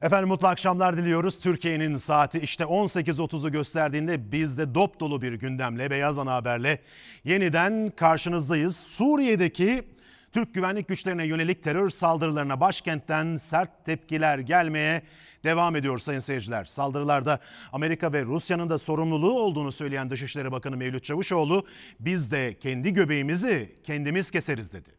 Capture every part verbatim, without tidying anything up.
Efendim mutlu akşamlar diliyoruz. Türkiye'nin saati işte on sekiz otuzu gösterdiğinde biz de dop dolu bir gündemle, Beyaz Ana Haber'le yeniden karşınızdayız. Suriye'deki Türk güvenlik güçlerine yönelik terör saldırılarına başkentten sert tepkiler gelmeye devam ediyor sayın seyirciler. Saldırılarda Amerika ve Rusya'nın da sorumluluğu olduğunu söyleyen Dışişleri Bakanı Mevlüt Çavuşoğlu, biz de kendi göbeğimizi kendimiz keseriz dedi.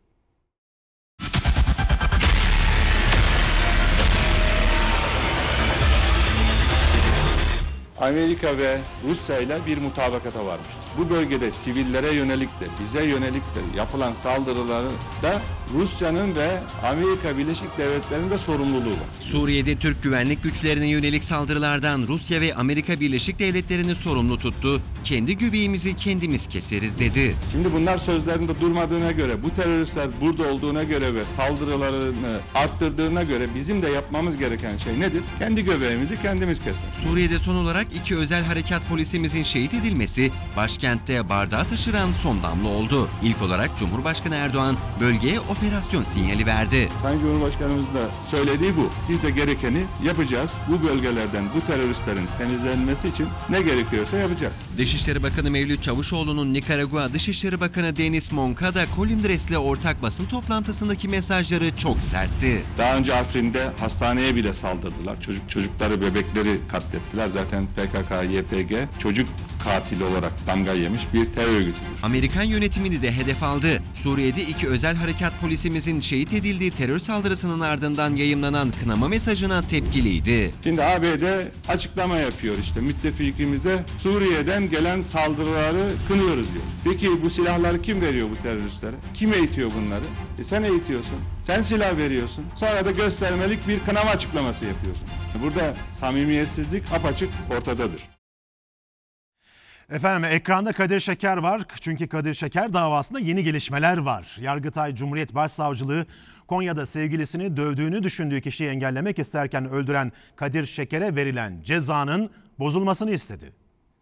Amerika ve Rusya ile bir mutabakata varmıştır. Bu bölgede sivillere yönelik de bize yönelik de yapılan saldırıları da Rusya'nın ve Amerika Birleşik Devletleri'nin de sorumluluğu var. Suriye'de Türk güvenlik güçlerine yönelik saldırılardan Rusya ve Amerika Birleşik Devletleri'ni sorumlu tuttu. Kendi göbeğimizi kendimiz keseriz dedi. Şimdi bunlar sözlerinde durmadığına göre, bu teröristler burada olduğuna göre ve saldırılarını arttırdığına göre bizim de yapmamız gereken şey nedir? Kendi göbeğimizi kendimiz kesmek. Suriye'de son olarak iki özel harekat polisimizin şehit edilmesi başkentte bardağı taşıran son damla oldu. İlk olarak Cumhurbaşkanı Erdoğan bölgeye operasyon sinyali verdi. Sayın Cumhurbaşkanımız da söylediği bu. Biz de gerekeni yapacağız. Bu bölgelerden bu teröristlerin temizlenmesi için ne gerekiyorsa yapacağız. Dışişleri Bakanı Mevlüt Çavuşoğlu'nun Nikaragua Dışişleri Bakanı Denis Moncada Colindres'le ortak basın toplantısındaki mesajları çok sertti. Daha önce Afrin'de hastaneye bile saldırdılar. Çocuk çocukları, bebekleri katlettiler. Zaten P K K Y P G çocuk katili olarak damga yemiş bir terör örgütüdür. Amerikan yönetimini de hedef aldı. Suriye'de iki özel harekat polisimizin şehit edildiği terör saldırısının ardından yayımlanan kınama mesajına tepkiliydi. Şimdi A B D açıklama yapıyor işte müttefikimize Suriye'den gelen saldırıları kınıyoruz diyor. Peki bu silahları kim veriyor bu teröristlere? Kim eğitiyor bunları? E sen eğitiyorsun. Sen silah veriyorsun. Sonra da göstermelik bir kınama açıklaması yapıyorsun. Burada samimiyetsizlik apaçık ortadadır. Efendim ekranda Kadir Şeker var. Çünkü Kadir Şeker davasında yeni gelişmeler var. Yargıtay Cumhuriyet Başsavcılığı Konya'da sevgilisini dövdüğünü düşündüğü kişiyi engellemek isterken öldüren Kadir Şeker'e verilen cezanın bozulmasını istedi.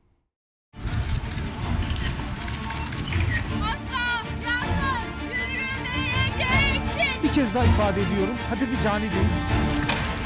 Asla yalnız yürümeyeceksin. Bir kez daha ifade ediyorum. Kadir bir cani değil misin?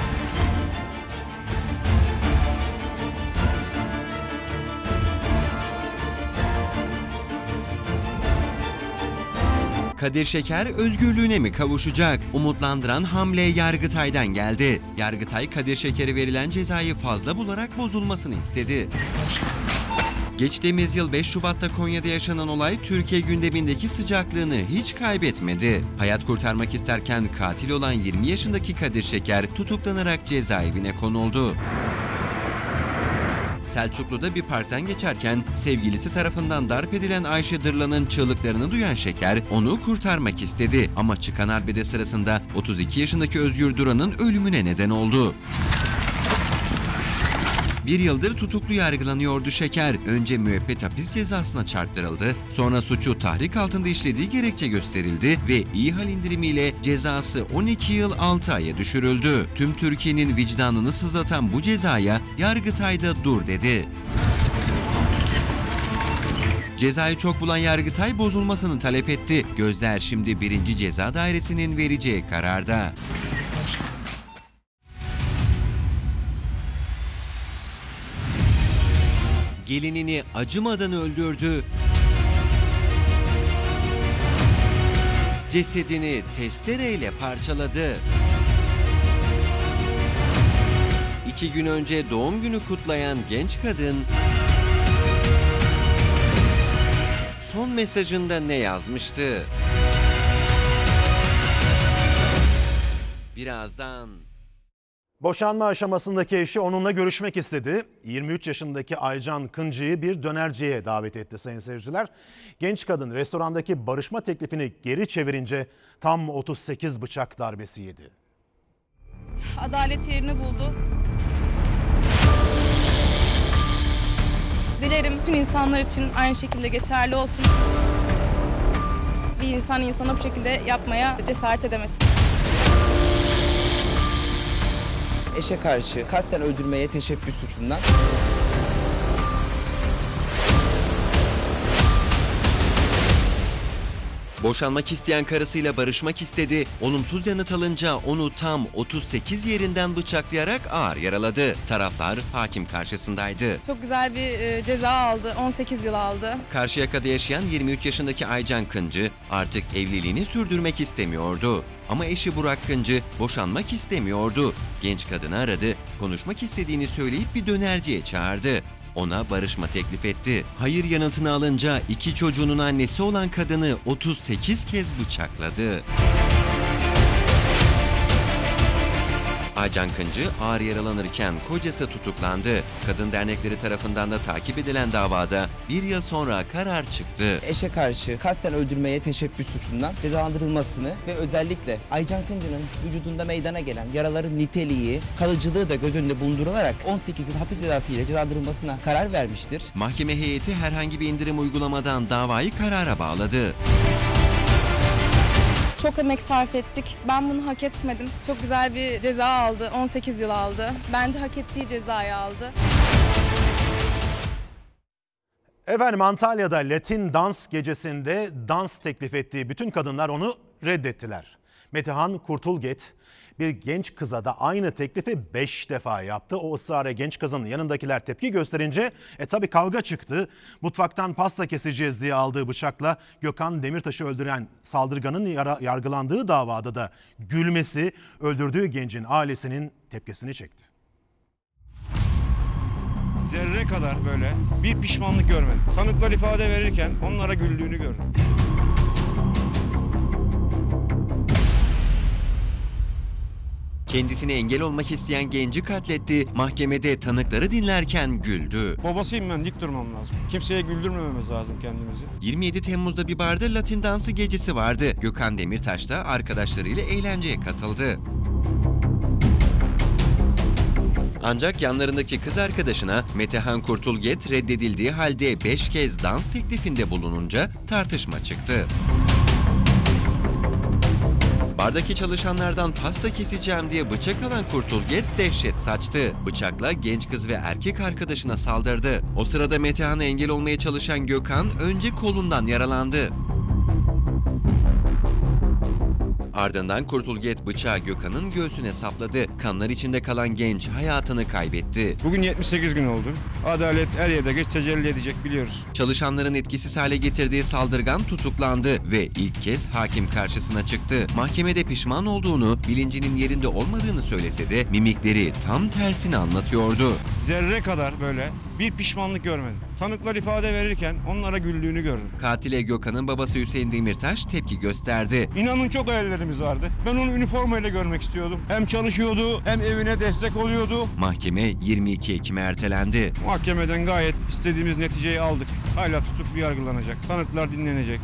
Kadir Şeker özgürlüğüne mi kavuşacak? Umutlandıran hamle Yargıtay'dan geldi. Yargıtay Kadir Şeker'e verilen cezayı fazla bularak bozulmasını istedi. Geçtiğimiz yıl beş Şubat'ta Konya'da yaşanan olay Türkiye gündemindeki sıcaklığını hiç kaybetmedi. Hayat kurtarmak isterken katil olan yirmi yaşındaki Kadir Şeker tutuklanarak cezaevine konuldu. Selçuklu'da bir parktan geçerken sevgilisi tarafından darp edilen Ayşe Dırlan'ın çığlıklarını duyan Şeker onu kurtarmak istedi. Ama çıkan arbede sırasında otuz iki yaşındaki Özgür Duran'ın ölümüne neden oldu. Bir yıldır tutuklu yargılanıyordu Şeker. Önce müebbet hapis cezasına çarptırıldı. Sonra suçu tahrik altında işlediği gerekçe gösterildi ve iyi hal indirimiyle cezası on iki yıl altı aya düşürüldü. Tüm Türkiye'nin vicdanını sızlatan bu cezaya Yargıtay'da dur dedi. Cezayı çok bulan Yargıtay bozulmasını talep etti. Gözler şimdi birinci Ceza Dairesi'nin vereceği kararda. Gelinini acımadan öldürdü. Cesedini testereyle parçaladı. İki gün önce doğum günü kutlayan genç kadın son mesajında ne yazmıştı? Birazdan. Boşanma aşamasındaki eşi onunla görüşmek istedi. yirmi üç yaşındaki Aycan Kıncı'yı bir dönerciye davet etti sayın seyirciler. Genç kadın restorandaki barışma teklifini geri çevirince tam otuz sekiz bıçak darbesi yedi. Adalet yerini buldu. Dilerim tüm insanlar için aynı şekilde geçerli olsun. Bir insan insana bu şekilde yapmaya cesaret edemesin. Eşe karşı kasten öldürmeye teşebbüs suçundan Boşanmak isteyen karısıyla barışmak istedi. Olumsuz yanıt alınca onu tam otuz sekiz yerinden bıçaklayarak ağır yaraladı. Taraflar hakim karşısındaydı. Çok güzel bir e, ceza aldı. on sekiz yıl aldı. Karşıyaka'da yaşayan yirmi üç yaşındaki Aycan Kıncı artık evliliğini sürdürmek istemiyordu. Ama eşi Burak Kıncı boşanmak istemiyordu. Genç kadını aradı, konuşmak istediğini söyleyip bir dönerciye çağırdı. Ona barışma teklif etti. Hayır yanıtını alınca iki çocuğunun annesi olan kadını otuz sekiz kez bıçakladı. Aycan Kıncı ağır yaralanırken kocası tutuklandı. Kadın dernekleri tarafından da takip edilen davada bir yıl sonra karar çıktı. Eşe karşı kasten öldürmeye teşebbüs suçundan cezalandırılmasını ve özellikle Aycan Kıncı'nın vücudunda meydana gelen yaraların niteliği, kalıcılığı da göz önünde bulundurularak on sekiz yıl hapis cezası ile cezalandırılmasına karar vermiştir. Mahkeme heyeti herhangi bir indirim uygulamadan davayı karara bağladı. Çok emek sarf ettik. Ben bunu hak etmedim. Çok güzel bir ceza aldı. on sekiz yıl aldı. Bence hak ettiği cezayı aldı. Efendim Antalya'da Latin dans gecesinde dans teklif ettiği bütün kadınlar onu reddettiler. Metehan Kurtulget bir genç kıza da aynı teklifi beş defa yaptı. O ısrara genç kızın yanındakiler tepki gösterince e tabi kavga çıktı. Mutfaktan pasta keseceğiz diye aldığı bıçakla Gökhan Demirtaş'ı öldüren saldırganın yara, yargılandığı davada da gülmesi öldürdüğü gencin ailesinin tepkisini çekti. Zerre kadar böyle bir pişmanlık görmedim. Tanıklar ifade verirken onlara güldüğünü gördüm. Kendisine engel olmak isteyen genci katletti, mahkemede tanıkları dinlerken güldü. Babasıyım ben, dik durmam lazım. Kimseye güldürmememiz lazım kendimizi. yirmi yedi Temmuz'da bir barda Latin dansı gecesi vardı. Gökhan Demirtaş da arkadaşlarıyla eğlenceye katıldı. Ancak yanlarındaki kız arkadaşına Metehan Kurtulget reddedildiği halde beş kez dans teklifinde bulununca tartışma çıktı. Bardaki çalışanlardan pasta keseceğim diye bıçak alan Kurtulget dehşet saçtı. Bıçakla genç kız ve erkek arkadaşına saldırdı. O sırada Metehan'a engel olmaya çalışan Gökhan önce kolundan yaralandı. Ardından Kurtulget bıçağı Gökhan'ın göğsüne sapladı. Kanlar içinde kalan genç hayatını kaybetti. Bugün yetmiş sekiz gün oldu. Adalet er ya da geç tecelli edecek biliyoruz. Çalışanların etkisiz hale getirdiği saldırgan tutuklandı ve ilk kez hakim karşısına çıktı. Mahkemede pişman olduğunu, bilincinin yerinde olmadığını söylese de mimikleri tam tersini anlatıyordu. Zerre kadar böyle bir pişmanlık görmedim. Tanıklar ifade verirken onlara güldüğünü gördüm. Katile Gökhan'ın babası Hüseyin Demirtaş tepki gösterdi. İnanın çok hayallerimiz vardı. Ben onu üniformayla görmek istiyordum. Hem çalışıyordu hem evine destek oluyordu. Mahkeme yirmi iki Ekim'e ertelendi. Mahkemeden gayet istediğimiz neticeyi aldık. Hala tutuklu yargılanacak. Tanıklar dinlenecek.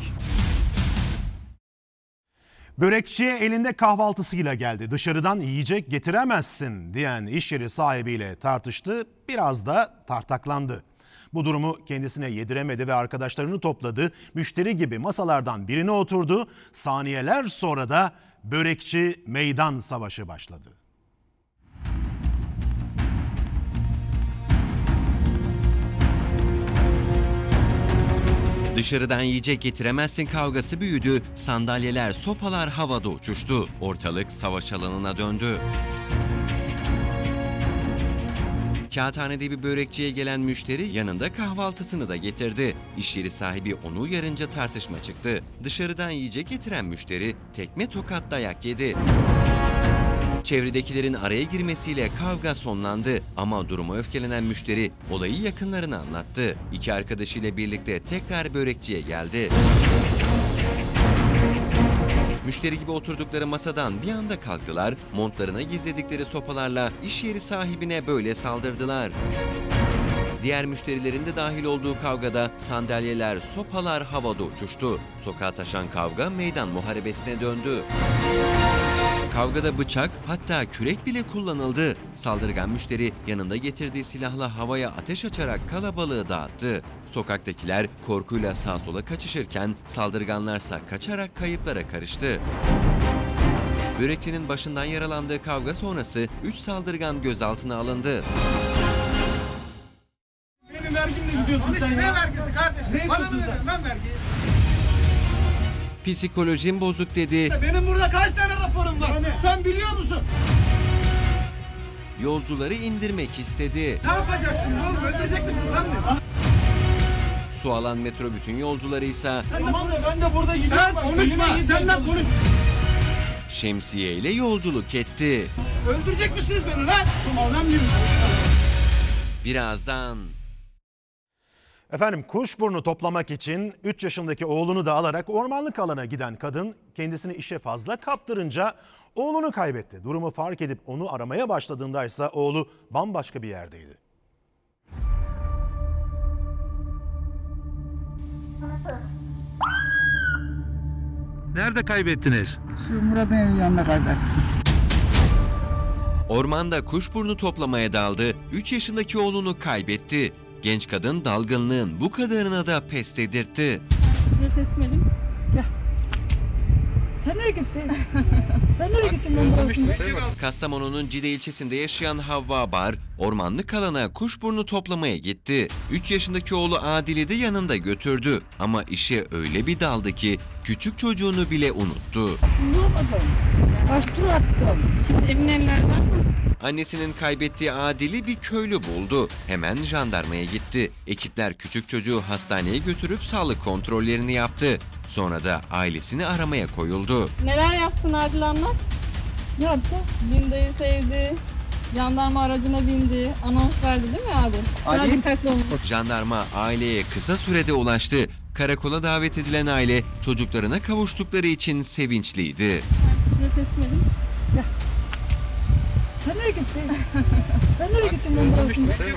Börekçiye elinde kahvaltısıyla geldi. Dışarıdan yiyecek getiremezsin diyen iş yeri sahibiyle tartıştı. Biraz da tartaklandı. Bu durumu kendisine yediremedi ve arkadaşlarını topladı. Müşteri gibi masalardan birine oturdu. Saniyeler sonra da börekçi meydan savaşı başladı. Dışarıdan yiyecek getiremezsin kavgası büyüdü. Sandalyeler, sopalar havada uçuştu. Ortalık savaş alanına döndü. Kağıthanede bir börekçiye gelen müşteri yanında kahvaltısını da getirdi. İş yeri sahibi onu uyarınca tartışma çıktı. Dışarıdan yiyecek getiren müşteri tekme tokat dayak yedi. Çevredekilerin araya girmesiyle kavga sonlandı ama duruma öfkelenen müşteri olayı yakınlarına anlattı. İki arkadaşıyla birlikte tekrar börekçiye geldi. Müşteri gibi oturdukları masadan bir anda kalktılar, montlarına gizledikleri sopalarla iş yeri sahibine böyle saldırdılar. Diğer müşterilerin de dahil olduğu kavgada sandalyeler, sopalar havada uçuştu. Sokağa taşan kavga meydan muharebesine döndü. Kavgada bıçak, hatta kürek bile kullanıldı. Saldırgan müşteri yanında getirdiği silahla havaya ateş açarak kalabalığı dağıttı. Sokaktakiler korkuyla sağa sola kaçışırken saldırganlarsa kaçarak kayıplara karıştı. Börekçinin başından yaralandığı kavga sonrası üç saldırgan gözaltına alındı. Benim vergimle gidiyorsun sen ya. Ne vergisi kardeşim? Bana mı veriyorsun ben vergiyi? Psikolojim bozuk dedi. Benim burada kaç tane raporum var? Sen biliyor musun? Yolcuları indirmek istedi. Ne yapacaksın oğlum? Öldürecek misin lan beni? Su alan metrobüsün yolcuları ise Sen de konuş. Ben de burada gidiyorum. Sen konuşma. Senden konuş. şemsiye ile yolculuk etti. Öldürecek misiniz beni lan? Adam gibi. Birazdan Efendim kuşburnu toplamak için üç yaşındaki oğlunu da alarak ormanlık alana giden kadın kendisini işe fazla kaptırınca oğlunu kaybetti. Durumu fark edip onu aramaya başladığında ise oğlu bambaşka bir yerdeydi. Nerede kaybettiniz? Şu Murat Bey'in yanına kaybettim. ormanda kuşburnu toplamaya daldı, üç yaşındaki oğlunu kaybetti. Genç kadın dalgınlığın bu kadarına da pes dedirtti. Size teslim edeyim. Sen nereye gittin? Sen nereye gittin ben? Kastamonu'nun Cide ilçesinde yaşayan Havva Bar, ormanlık alana kuşburnu toplamaya gitti. üç yaşındaki oğlu Adil'i de yanında götürdü. Ama işe öyle bir daldı ki küçük çocuğunu bile unuttu. Bulamadım. Kaçtır attım. Şimdi evin ellerden mi? Annesinin kaybettiği Adil'i bir köylü buldu. Hemen jandarmaya gitti. Ekipler küçük çocuğu hastaneye götürüp sağlık kontrollerini yaptı. Sonra da ailesini aramaya koyuldu. Neler yaptın Adil anlat? Ne yaptı? Linda'yı sevdi. Jandarma aracına bindi. Anons verdi değil mi Adil? Biraz Adil? dikkatli olun. Jandarma aileye kısa sürede ulaştı. Karakola davet edilen aile çocuklarına kavuştukları için sevinçliydi. Ben size teslim edeyim. Sen nereye gittin? Sen nereye gittin ben?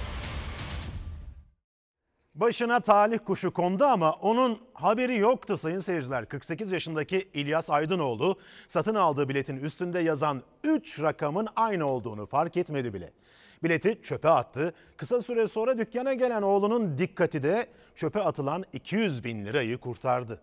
Başına talih kuşu kondu ama onun haberi yoktu sayın seyirciler. kırk sekiz yaşındaki İlyas Aydınoğlu satın aldığı biletin üstünde yazan üç rakamın aynı olduğunu fark etmedi bile. Bileti çöpe attı. Kısa süre sonra dükkana gelen oğlunun dikkati de çöpe atılan iki yüz bin lirayı kurtardı.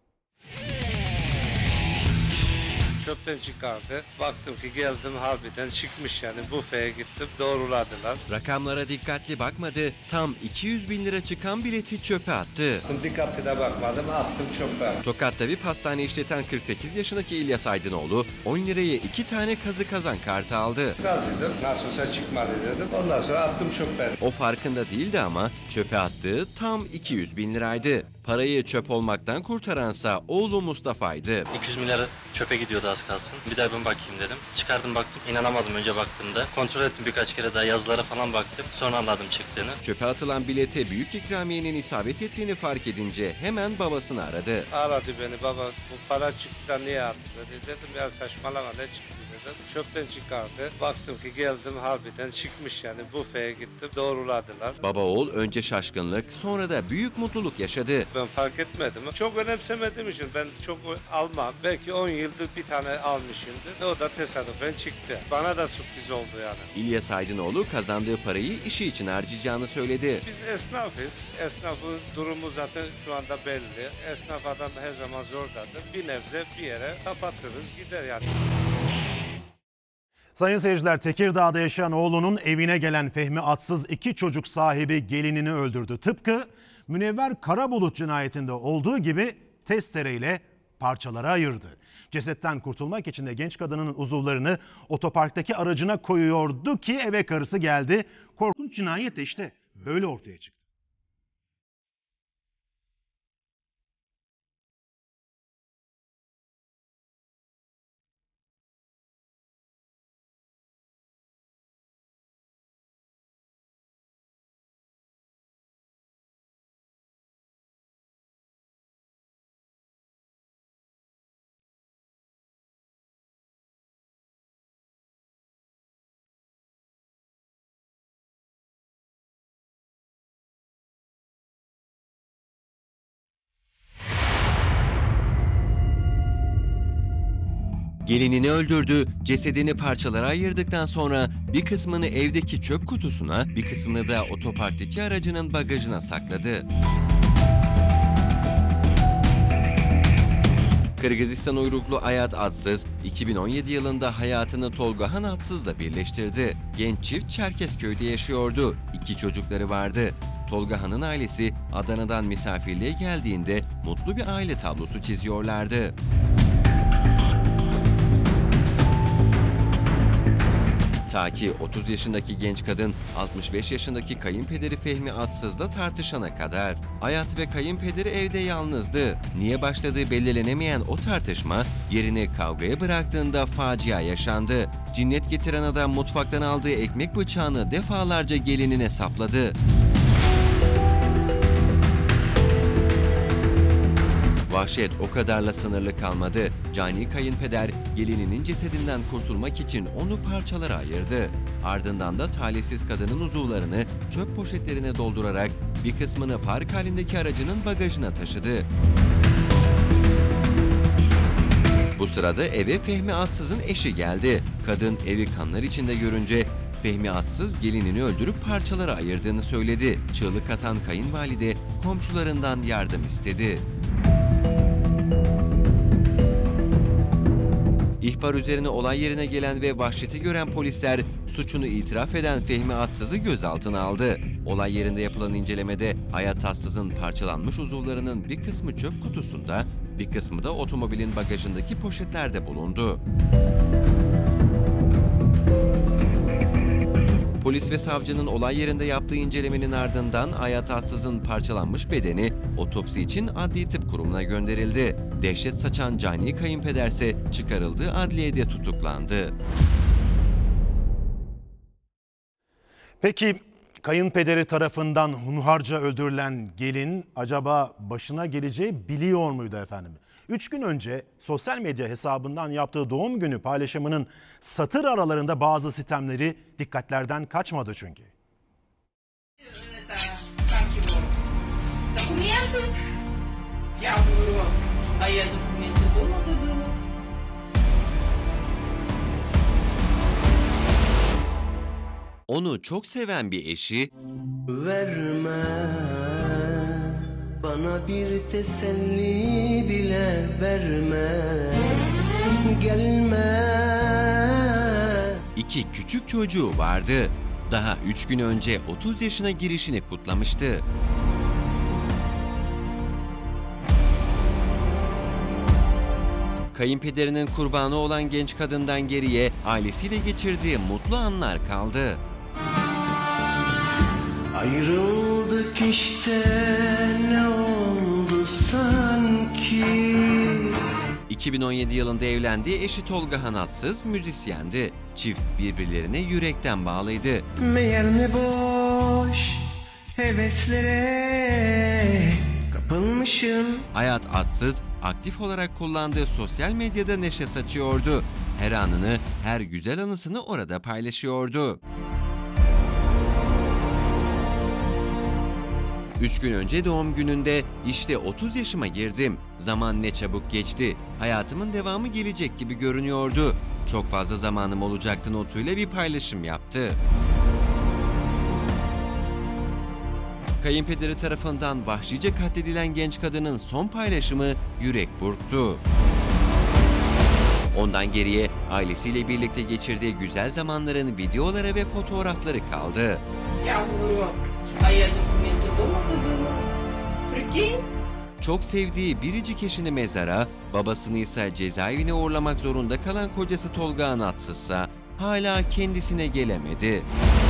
Çöpten çıkardı. Baktım ki geldim harbiden çıkmış yani büfeye gittim doğruladılar. Rakamlara dikkatli bakmadı. Tam iki yüz bin lira çıkan bileti çöpe attı. Dikkatli de bakmadım attım çöpe. Tokat'ta bir pastane işleten kırk sekiz yaşındaki İlyas Aydınoğlu on liraya iki tane kazı kazan kartı aldı. Kazıdım nasıl olsa çıkmadı dedim. Ondan sonra attım çöpe. O farkında değildi ama çöpe attığı tam iki yüz bin liraydı. Parayı çöp olmaktan kurtaransa oğlu Mustafa'ydı. iki yüz milyar çöpe gidiyordu az kalsın. Bir daha ben bakayım dedim. Çıkardım baktım. İnanamadım önce baktığımda. Kontrol ettim birkaç kere daha yazılara falan baktım. Sonra anladım çıktığını. Çöpe atılan bilete büyük ikramiyenin isabet ettiğini fark edince hemen babasını aradı. Aradı beni baba bu para çıktı da niye attı dedi. Dedim ya saçmalama ne çıktı dedim. Çöpten çıkardı. Baktım ki geldim harbiden çıkmış yani büfeye gittim doğruladılar. Baba oğul önce şaşkınlık sonra da büyük mutluluk yaşadı. Ben fark etmedim. Çok önemsemediğim için ben çok almam. Belki on yıldır bir tane almışımdır. O da tesadüfen çıktı. Bana da sürpriz oldu yani. İlyas Aydınoğlu kazandığı parayı işi için harcayacağını söyledi. Biz esnafız. Esnafın durumu zaten şu anda belli. Esnaf adam her zaman zordadır. Bir nebze bir yere kapatırız gider yani. Sayın seyirciler, Tekirdağ'da yaşayan oğlunun evine gelen Fehmi Atsız iki çocuk sahibi gelinini öldürdü. Tıpkı Münevver Karabulut cinayetinde olduğu gibi testereyle parçalara ayırdı. Cesetten kurtulmak için de genç kadının uzuvlarını otoparktaki aracına koyuyordu ki eve karısı geldi. Korkunç cinayet de işte böyle ortaya çıktı. Gelinini öldürdü, cesedini parçalara ayırdıktan sonra bir kısmını evdeki çöp kutusuna, bir kısmını da otoparktaki aracının bagajına sakladı. Kırgızistan uyruklu Ayat Atsız, iki bin on yedi yılında hayatını Tolgahan Atsız'la birleştirdi. Genç çift Çerkezköy'de yaşıyordu. İki çocukları vardı. Tolga Han'ın ailesi Adana'dan misafirliğe geldiğinde mutlu bir aile tablosu çiziyorlardı. Ta ki otuz yaşındaki genç kadın altmış beş yaşındaki kayınpederi Fehmi Atsız'la tartışana kadar. Hayat ve kayınpederi evde yalnızdı. Niye başladığı belirlenemeyen o tartışma yerini kavgaya bıraktığında facia yaşandı. Cinnet getiren adam mutfaktan aldığı ekmek bıçağını defalarca gelinine sapladı. Vahşet o kadarla sınırlı kalmadı. Cani kayınpeder gelininin cesedinden kurtulmak için onu parçalara ayırdı. Ardından da talihsiz kadının uzuvlarını çöp poşetlerine doldurarak bir kısmını park halindeki aracının bagajına taşıdı. Bu sırada eve Fehmi Atsız'ın eşi geldi. Kadın evi kanlar içinde görünce Fehmi Atsız gelinini öldürüp parçalara ayırdığını söyledi. Çığlık atan kayınvalide komşularından yardım istedi. İhbar üzerine olay yerine gelen ve vahşeti gören polisler suçunu itiraf eden Fehmi Atsız'ı gözaltına aldı. Olay yerinde yapılan incelemede Hayat Atsız'ın parçalanmış uzuvlarının bir kısmı çöp kutusunda, bir kısmı da otomobilin bagajındaki poşetlerde bulundu. Polis ve savcının olay yerinde yaptığı incelemenin ardından Hayat Atsız'ın parçalanmış bedeni otopsi için Adli Tıp Kurumu'na gönderildi. Dehşet saçan cani kayınpederse çıkarıldığı adliyede tutuklandı. Peki kayınpederi tarafından hunharca öldürülen gelin acaba başına geleceği biliyor muydu efendim? Üç gün önce sosyal medya hesabından yaptığı doğum günü paylaşımının satır aralarında bazı sitemleri dikkatlerden kaçmadı çünkü. Onu çok seven bir eşi, verme bana bir teselli bile verme, gelme. İki küçük çocuğu vardı. Daha üç gün önce otuz yaşına girişini kutlamıştı. Kayınpederinin kurbanı olan genç kadından geriye ailesiyle geçirdiği mutlu anlar kaldı. Ayrıldık işte, ne oldu sanki? iki bin on yedi yılında evlendiği eşi Tolga Han Atsız müzisyendi. Çift birbirlerine yürekten bağlıydı. Meğer ne boş heveslere kapılmışım. Hayat Atsız aktif olarak kullandığı sosyal medyada neşe saçıyordu. Her anını, her güzel anısını orada paylaşıyordu. Üç gün önce doğum gününde işte otuz yaşıma girdim. Zaman ne çabuk geçti. Hayatımın devamı gelecek gibi görünüyordu. Çok fazla zamanım olacaktı notuyla bir paylaşım yaptı. Kayınpederi tarafından vahşice katledilen genç kadının son paylaşımı yürek burktu. Ondan geriye ailesiyle birlikte geçirdiği güzel zamanların videoları ve fotoğrafları kaldı. Yavrum, hayal dokumenti olmadı. Çok sevdiği biricik eşini mezara, babasını ise cezaevine uğurlamak zorunda kalan kocası Tolga Han Atsızsa hala kendisine gelemedi.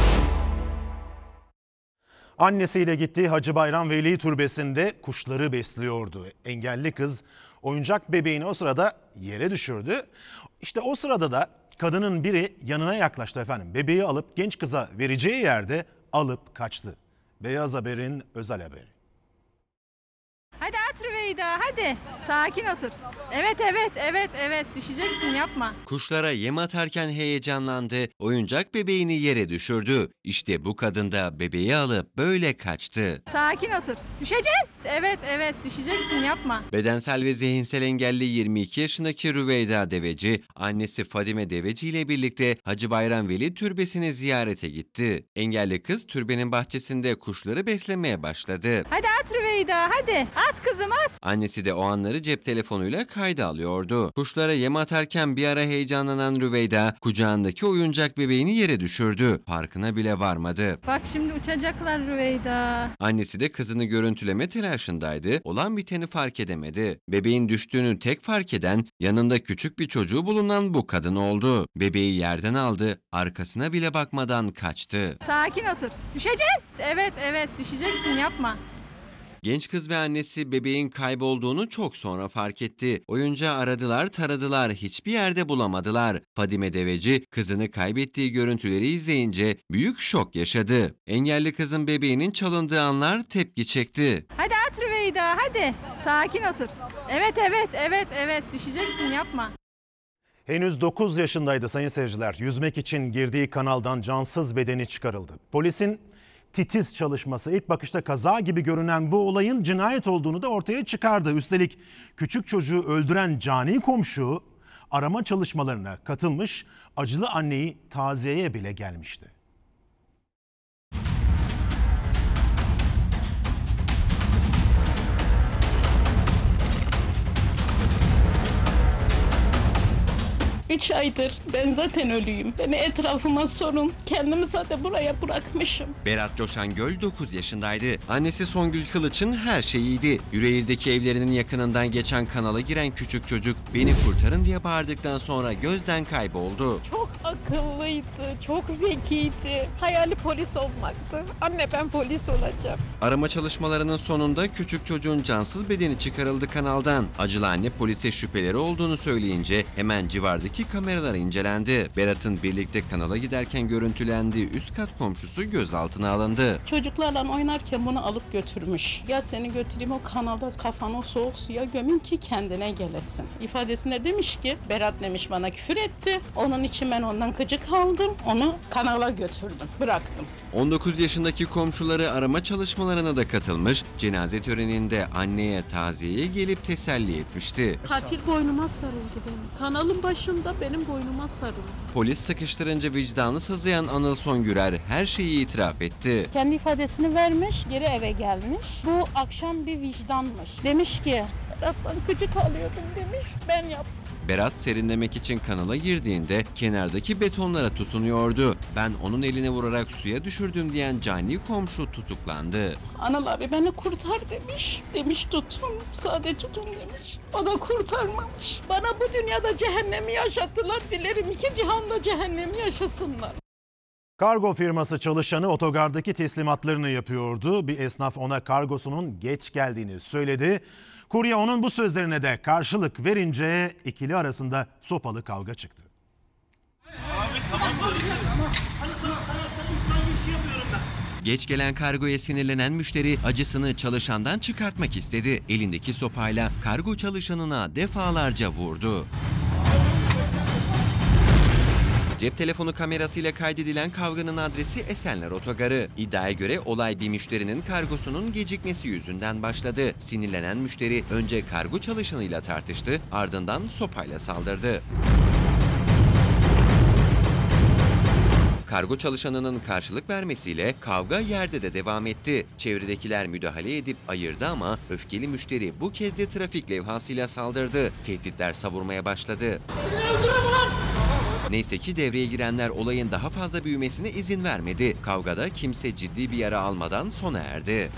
Annesiyle gittiği Hacı Bayram Veli Türbesi'nde kuşları besliyordu. Engelli kız oyuncak bebeğini o sırada yere düşürdü. İşte o sırada da kadının biri yanına yaklaştı efendim. Bebeği alıp genç kıza vereceği yerde alıp kaçtı. Beyaz Haber'in özel haberi. Hadi at Rüveyda, hadi. Sakin otur. Evet, evet, evet, evet. Düşeceksin, yapma. Kuşlara yem atarken heyecanlandı, oyuncak bebeğini yere düşürdü. İşte bu kadın da bebeği alıp böyle kaçtı. Sakin otur. Düşeceksin. Evet, evet, düşeceksin, yapma. Bedensel ve zihinsel engelli yirmi iki yaşındaki Rüveyda Deveci, annesi Fadime Deveci ile birlikte Hacı Bayram Veli Türbesi'ni ziyarete gitti. Engelli kız türbenin bahçesinde kuşları beslemeye başladı. Hadi at Rüveyda, hadi. At kızım, at. Annesi de o anları cep telefonuyla kayda alıyordu. Kuşlara yem atarken bir ara heyecanlanan Rüveyda kucağındaki oyuncak bebeğini yere düşürdü. Farkına bile varmadı. Bak şimdi uçacaklar Rüveyda. Annesi de kızını görüntüleme telaşındaydı. Olan biteni fark edemedi. Bebeğin düştüğünü tek fark eden yanında küçük bir çocuğu bulunan bu kadın oldu. Bebeği yerden aldı. Arkasına bile bakmadan kaçtı. Sakin otur. Düşeceksin. Evet evet düşeceksin, yapma. Genç kız ve annesi bebeğin kaybolduğunu çok sonra fark etti. Oyuncağı aradılar, taradılar, hiçbir yerde bulamadılar. Fadime Deveci kızını kaybettiği görüntüleri izleyince büyük şok yaşadı. Engelli kızın bebeğinin çalındığı anlar tepki çekti. Hadi at Rüveyda, hadi. Sakin otur. Evet evet evet evet düşeceksin, yapma. Henüz dokuz yaşındaydı sayın seyirciler. Yüzmek için girdiği kanaldan cansız bedeni çıkarıldı. Polisin titiz çalışması ilk bakışta kaza gibi görünen bu olayın cinayet olduğunu da ortaya çıkardı. Üstelik küçük çocuğu öldüren cani komşu arama çalışmalarına katılmış, acılı anneyi taziyeye bile gelmişti. Üç aydır ben zaten ölüyüm. Beni etrafıma sorun. Kendimi zaten buraya bırakmışım. Berat Coşangöl dokuz yaşındaydı. Annesi Songül Kılıç'ın her şeyiydi. Yüreğir'deki evlerinin yakınından geçen kanala giren küçük çocuk beni kurtarın diye bağırdıktan sonra gözden kayboldu. Çok akıllıydı, çok zekiydi. Hayali polis olmaktı. Anne ben polis olacağım. Arama çalışmalarının sonunda küçük çocuğun cansız bedeni çıkarıldı kanaldan. Acılı anne polise şüpheleri olduğunu söyleyince hemen civardaki kameralar incelendi. Berat'ın birlikte kanala giderken görüntülendiği üst kat komşusu gözaltına alındı. Çocuklarla oynarken bunu alıp götürmüş. Ya seni götüreyim o kanalda kafanı soğuk suya gömün ki kendine gelesin. İfadesinde demiş ki Berat demiş bana küfür etti. Onun için ben ondan gıcık aldım. Onu kanala götürdüm. Bıraktım. on dokuz yaşındaki komşuları arama çalışmalarına da katılmış. Cenaze töreninde anneye taziyeye gelip teselli etmişti. Katil boynuma sarıldı benim. Kanalın başında benim boynuma sarıldı. Polis sıkıştırınca vicdanı sızlayan Anıl Songürer her şeyi itiraf etti. Kendi ifadesini vermiş, geri eve gelmiş. Bu akşam bir vicdanmış. Demiş ki Berat'tan gıcık alıyordum demiş, ben yaptım. Berat serinlemek için kanala girdiğinde kenardaki betonlara tutunuyordu. Ben onun eline vurarak suya düşürdüm diyen cani komşu tutuklandı. Anıl abi beni kurtar demiş. Demiş tutun, sade tutun demiş. O da kurtarmamış. Bana bu dünyada cehennemi yaşattılar. Dilerim iki cihanda cehennemi yaşasınlar. Kargo firması çalışanı otogardaki teslimatlarını yapıyordu. Bir esnaf ona kargosunun geç geldiğini söyledi. Kurye onun bu sözlerine de karşılık verince ikili arasında sopalı kavga çıktı. Geç gelen kargoya sinirlenen müşteri acısını çalışandan çıkartmak istedi. Elindeki sopayla kargo çalışanına defalarca vurdu. Cep telefonu kamerasıyla kaydedilen kavganın adresi Esenler Otogarı. İddiaya göre olay bir müşterinin kargosunun gecikmesi yüzünden başladı. Sinirlenen müşteri önce kargo çalışanıyla tartıştı, ardından sopayla saldırdı. Kargo çalışanının karşılık vermesiyle kavga yerde de devam etti. Çevredekiler müdahale edip ayırdı ama öfkeli müşteri bu kez de trafik levhasıyla saldırdı. Tehditler savurmaya başladı. Neyse ki devreye girenler olayın daha fazla büyümesine izin vermedi. Kavgada kimse ciddi bir yara almadan sona erdi.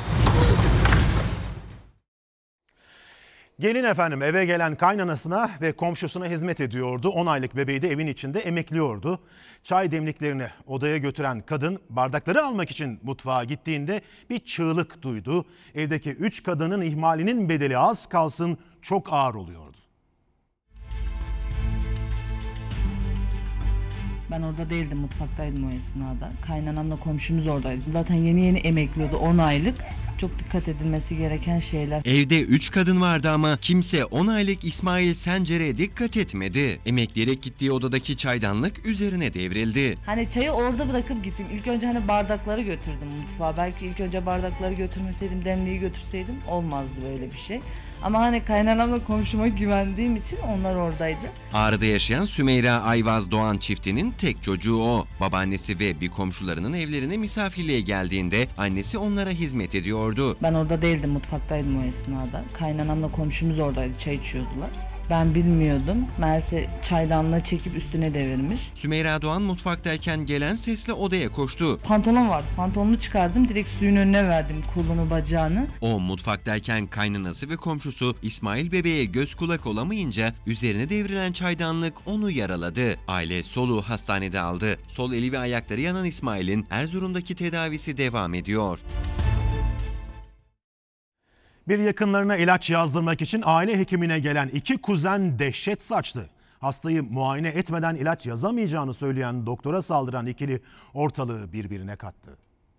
Gelin efendim eve gelen kaynanasına ve komşusuna hizmet ediyordu. on aylık bebeği de evin içinde emekliyordu. Çay demliklerini odaya götüren kadın bardakları almak için mutfağa gittiğinde bir çığlık duydu. Evdeki üç kadının ihmalinin bedeli az kalsın çok ağır oluyordu. Ben orada değildim, mutfaktaydım o esnada. Kaynanamla komşumuz oradaydı. Zaten yeni yeni emekliyordu, on aylık. Çok dikkat edilmesi gereken şeyler. Evde üç kadın vardı ama kimse on aylık İsmail Sencer'e dikkat etmedi. Emekleyerek gittiği odadaki çaydanlık üzerine devrildi. Hani çayı orada bırakıp gittim. İlk önce hani bardakları götürdüm mutfağa. Belki ilk önce bardakları götürmeseydim, demliği götürseydim olmazdı böyle bir şey. Ama hani kaynanamla komşuma güvendiğim için onlar oradaydı. Ağrı'da yaşayan Sümeyra Ayvaz Doğan çiftinin tek çocuğu o. Babaannesi ve bir komşularının evlerine misafirliğe geldiğinde annesi onlara hizmet ediyordu. ediyordu. Ben orada değildim, mutfaktaydım o esnada. Kaynanamla komşumuz oradaydı, çay içiyordular. Ben bilmiyordum. Meğerse çaydanlığı çekip üstüne devirmiş. Sümeyra Doğan mutfaktayken gelen sesle odaya koştu. Pantolon vardı. Pantolonu çıkardım. Direkt suyun önüne verdim kolunu, bacağını. O mutfaktayken kaynanası ve komşusu İsmail bebeğe göz kulak olamayınca üzerine devrilen çaydanlık onu yaraladı. Aile soluğu hastanede aldı. Sol eli ve ayakları yanan İsmail'in Erzurum'daki tedavisi devam ediyor. Bir yakınlarına ilaç yazdırmak için aile hekimine gelen iki kuzen dehşet saçtı. Hastayı muayene etmeden ilaç yazamayacağını söyleyen doktora saldıran ikili ortalığı birbirine kattı.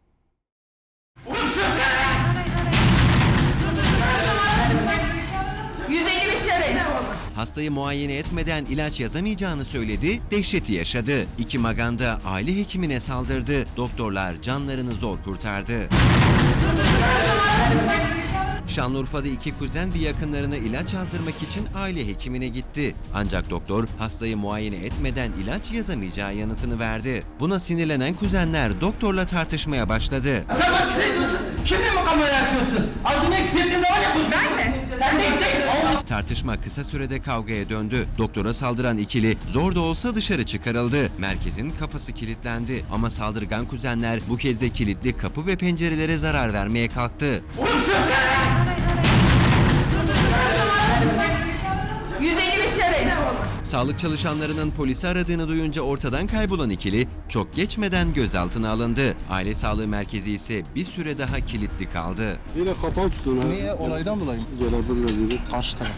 yüz elli beş arayın. Hastayı muayene etmeden ilaç yazamayacağını söyledi, dehşeti yaşadı. İki maganda aile hekimine saldırdı. Doktorlar canlarını zor kurtardı. Şanlıurfa'da iki kuzen bir yakınlarına ilaç yazdırmak için aile hekimine gitti. Ancak doktor hastayı muayene etmeden ilaç yazamayacağı yanıtını verdi. Buna sinirlenen kuzenler doktorla tartışmaya başladı. Sen bak küfür ediyorsun. Kimle mi kamerayı açıyorsun? Az önce küfür ettiğin zaman yapıyorsun. Ben mi? Sen değil değil. Tartışma kısa sürede kavgaya döndü. Doktora saldıran ikili zor da olsa dışarı çıkarıldı. Merkezin kapısı kilitlendi. Ama saldırgan kuzenler bu kez de kilitli kapı ve pencerelere zarar vermeye kalktı. yüz elli beş arayın. Sağlık çalışanlarının polisi aradığını duyunca ortadan kaybolan ikili çok geçmeden gözaltına alındı. Aile Sağlığı Merkezi ise bir süre daha kilitli kaldı. Yine kapalı tutun. Niye? Olaydan dolayı mı? Kaç taraf?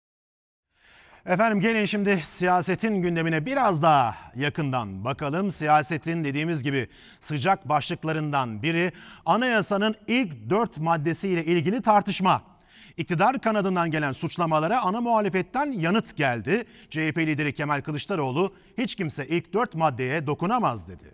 Efendim gelin şimdi siyasetin gündemine biraz daha yakından bakalım. Siyasetin dediğimiz gibi sıcak başlıklarından biri anayasanın ilk dört maddesiyle ilgili tartışma. İktidar kanadından gelen suçlamalara ana muhalefetten yanıt geldi. C H P lideri Kemal Kılıçdaroğlu hiç kimse ilk dört maddeye dokunamaz dedi.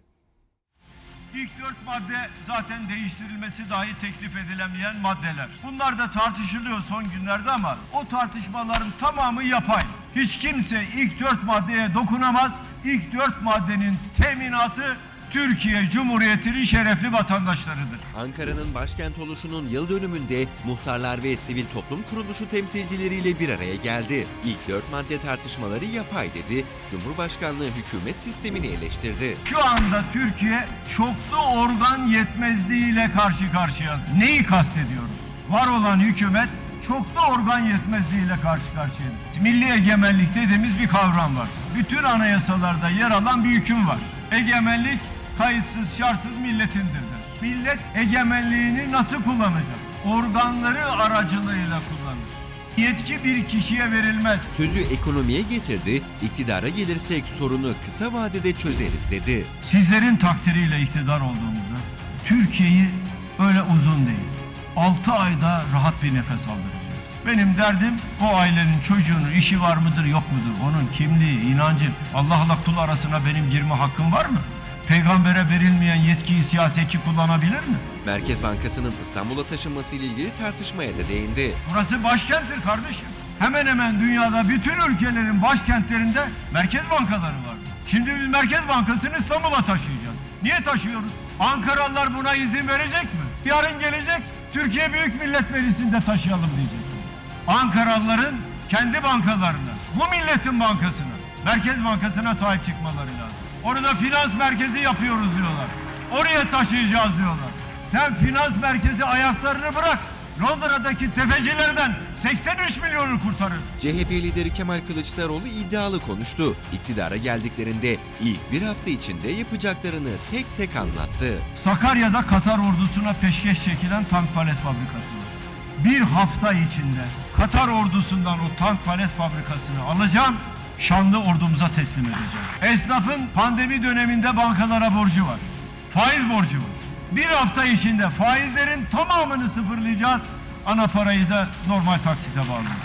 İlk dört madde zaten değiştirilmesi dahi teklif edilemeyen maddeler. Bunlar da tartışılıyor son günlerde ama o tartışmaların tamamı yapay. Hiç kimse ilk dört maddeye dokunamaz. İlk dört maddenin teminatı Türkiye Cumhuriyeti'nin şerefli vatandaşlarıdır. Ankara'nın başkent oluşunun yıl dönümünde muhtarlar ve sivil toplum kuruluşu temsilcileriyle bir araya geldi. İlk dört madde tartışmaları yapay dedi, Cumhurbaşkanlığı hükümet sistemini eleştirdi. Şu anda Türkiye çoklu organ yetmezliğiyle karşı karşıya. Neyi kastediyoruz? Var olan hükümet çoklu organ yetmezliğiyle karşı karşıya. Milli egemenlik dediğimiz bir kavram var. Bütün anayasalarda yer alan bir hüküm var. Egemenlik kayıtsız şartsız milletindir. Millet egemenliğini nasıl kullanacak? Organları aracılığıyla kullanır. Yetki bir kişiye verilmez. Sözü ekonomiye getirdi, iktidara gelirsek sorunu kısa vadede çözeriz dedi. Sizlerin takdiriyle iktidar olduğumuzda Türkiye'yi öyle uzun değil, altı ayda rahat bir nefes aldıracağız. Benim derdim o ailenin çocuğunun işi var mıdır yok mudur? Onun kimliği, inancı, Allah'la kul arasına benim girme hakkım var mı? Peygambere verilmeyen yetkiyi siyasetçi kullanabilir mi? Merkez Bankası'nın İstanbul'a taşınması ile ilgili tartışmaya da değindi. Burası başkenttir kardeşim. Hemen hemen dünyada bütün ülkelerin başkentlerinde merkez bankaları var. Şimdi biz Merkez Bankası'nı İstanbul'a taşıyacağız. Niye taşıyoruz? Ankaralılar buna izin verecek mi? Yarın gelecek Türkiye Büyük Millet Meclisi'nde taşıyalım diyecek. Ankaralıların kendi bankalarına, bu milletin bankasına, Merkez Bankası'na sahip çıkmaları lazım. Orada finans merkezi yapıyoruz diyorlar. Oraya taşıyacağız diyorlar. Sen finans merkezi ayaklarını bırak. Londra'daki tefecilerden seksen üç milyonu kurtarır. C H P lideri Kemal Kılıçdaroğlu iddialı konuştu. İktidara geldiklerinde ilk bir hafta içinde yapacaklarını tek tek anlattı. Sakarya'da Katar ordusuna peşkeş çekilen tank palet fabrikası var. Bir hafta içinde Katar ordusundan o tank palet fabrikasını alacağım, şanlı ordumuza teslim edeceğim. Esnafın pandemi döneminde bankalara borcu var. Faiz borcu var. Bir hafta içinde faizlerin tamamını sıfırlayacağız. Ana parayı da normal taksite bağlayacağız.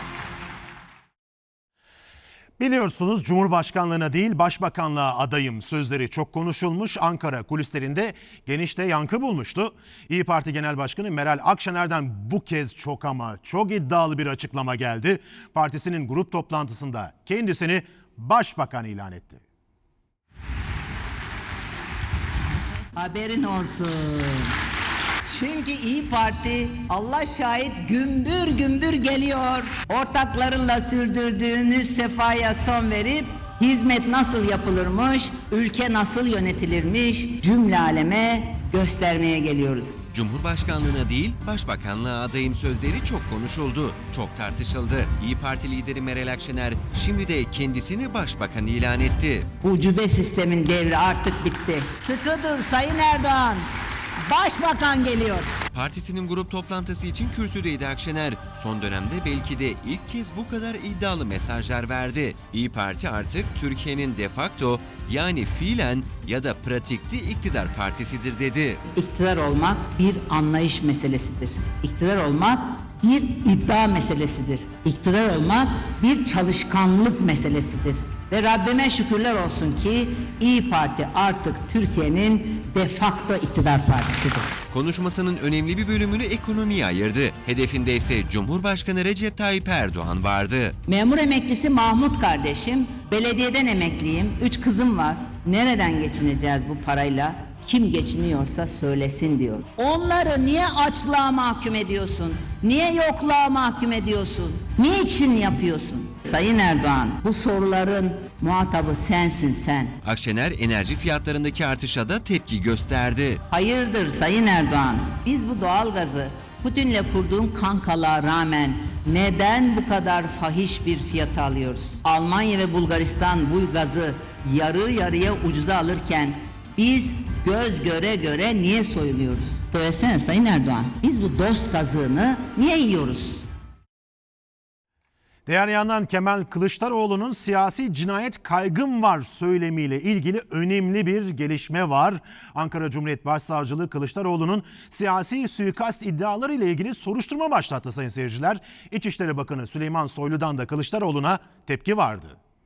Biliyorsunuz Cumhurbaşkanlığına değil Başbakanlığa adayım sözleri çok konuşulmuş. Ankara kulislerinde geniş de yankı bulmuştu. İYİ Parti Genel Başkanı Meral Akşener'den bu kez çok ama çok iddialı bir açıklama geldi. Partisinin grup toplantısında kendisini başbakan ilan etti. Haberin olsun. Çünkü İyi Parti Allah şahit gümbür gümbür geliyor. Ortaklarınla sürdürdüğünüz sefaya son verip hizmet nasıl yapılırmış, ülke nasıl yönetilirmiş cümle aleme göstermeye geliyoruz. Cumhurbaşkanlığına değil, başbakanlığa adayım sözleri çok konuşuldu, çok tartışıldı. İyi Parti lideri Meral Akşener şimdi de kendisini başbakan ilan etti. Ucube sistemin devri artık bitti. Sıkı dur Sayın Erdoğan. Başbakan geliyor. Partisinin grup toplantısı için kürsüdeydi Akşener. Son dönemde belki de ilk kez bu kadar iddialı mesajlar verdi. İyi Parti artık Türkiye'nin de facto yani fiilen ya da pratikte iktidar partisidir dedi. İktidar olmak bir anlayış meselesidir. İktidar olmak bir iddia meselesidir. İktidar olmak bir çalışkanlık meselesidir. Ve Rabbime şükürler olsun ki İyi Parti artık Türkiye'nin de facto iktidar partisidir. Konuşmasının önemli bir bölümünü ekonomiye ayırdı. Hedefinde ise Cumhurbaşkanı Recep Tayyip Erdoğan vardı. Memur emeklisi Mahmut kardeşim, belediyeden emekliyim, üç kızım var. Nereden geçineceğiz bu parayla? Kim geçiniyorsa söylesin diyor. Onları niye açlığa mahkum ediyorsun? Niye yokluğa mahkum ediyorsun? Niçin yapıyorsun? Sayın Erdoğan, bu soruların muhatabı sensin sen. Akşener enerji fiyatlarındaki artışa da tepki gösterdi. Hayırdır Sayın Erdoğan? Biz bu doğalgazı Putin'le kurduğum kankalığa rağmen neden bu kadar fahiş bir fiyata alıyoruz? Almanya ve Bulgaristan bu gazı yarı yarıya ucuza alırken biz göz göre göre niye soyuluyoruz? Söylesene Sayın Erdoğan, biz bu dost kazığını niye yiyoruz? Diğer yandan Kemal Kılıçdaroğlu'nun siyasi cinayet kaygım var söylemiyle ilgili önemli bir gelişme var. Ankara Cumhuriyet Başsavcılığı Kılıçdaroğlu'nun siyasi suikast iddiaları ile ilgili soruşturma başlattı sayın seyirciler. İçişleri Bakanı Süleyman Soylu'dan da Kılıçdaroğlu'na tepki vardı.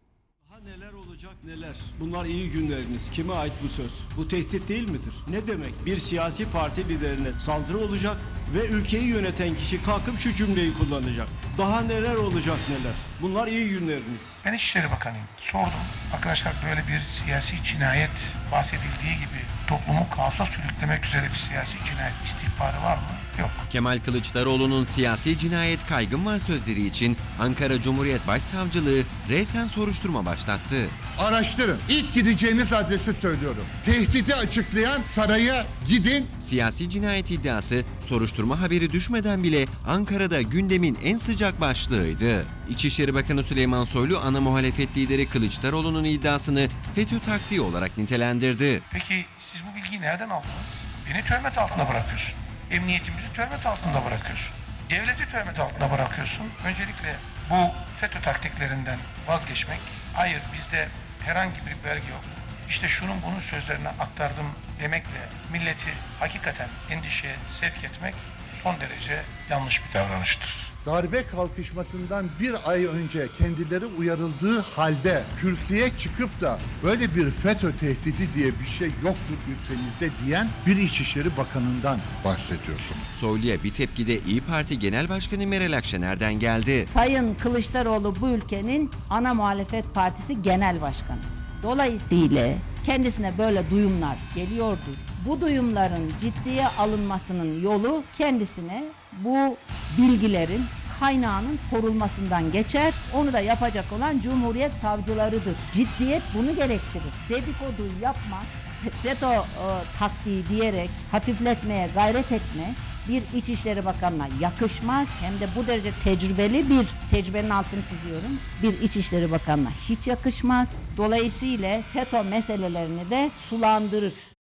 Neler olacak neler. Bunlar iyi günleriniz. Kime ait bu söz? Bu tehdit değil midir? Ne demek? Bir siyasi parti liderine saldırı olacak ve ülkeyi yöneten kişi kalkıp şu cümleyi kullanacak. Daha neler olacak neler. Bunlar iyi günleriniz. Ben İçişleri Bakanıyım. Sordum. Arkadaşlar böyle bir siyasi cinayet bahsedildiği gibi toplumu kaosa sürüklemek üzere bir siyasi cinayet istihbarı var mı? Yok. Kemal Kılıçdaroğlu'nun siyasi cinayet kaygım var sözleri için Ankara Cumhuriyet Başsavcılığı resen soruşturma başlattı. Araştırın. İlk gideceğiniz adresi söylüyorum. Tehdidi açıklayan saraya gidin. Siyasi cinayet iddiası soruşturma haberi düşmeden bile Ankara'da gündemin en sıcak başlığıydı. İçişleri Bakanı Süleyman Soylu ana muhalefet lideri Kılıçdaroğlu'nun iddiasını FETÖ taktiği olarak nitelendirdi. Peki siz bu bilgiyi nereden aldınız? Beni töhmet altında bırakıyorsun. Emniyetimizi töhmet altında bırakıyorsun. Devleti töhmet altında bırakıyorsun. Öncelikle bu FETÖ taktiklerinden vazgeçmek, hayır bizde herhangi bir belge yok, İşte şunun bunun sözlerine aktardım demekle milleti hakikaten endişeye sevk etmek son derece yanlış bir davranıştır. Darbe kalkışmasından bir ay önce kendileri uyarıldığı halde kürsüye çıkıp da böyle bir FETÖ tehdidi diye bir şey yoktur ülkemizde diyen bir İçişleri Bakanı'ndan bahsediyorsun. Soylu'ya bir tepki de İyi Parti Genel Başkanı Meral Akşener'den geldi. Sayın Kılıçdaroğlu bu ülkenin ana muhalefet partisi genel başkanı. Dolayısıyla kendisine böyle duyumlar geliyordur. Bu duyumların ciddiye alınmasının yolu kendisine bu bilgilerin kaynağının sorulmasından geçer. Onu da yapacak olan Cumhuriyet savcılarıdır. Ciddiyet bunu gerektirir. Dedikodu yapmak, FETÖ e, taktiği diyerek hafifletmeye gayret etme bir İçişleri Bakanı'na yakışmaz. Hem de bu derece tecrübeli bir, tecrübenin altını çiziyorum, bir İçişleri Bakanı'na hiç yakışmaz. Dolayısıyla FETÖ meselelerini de sulandırır.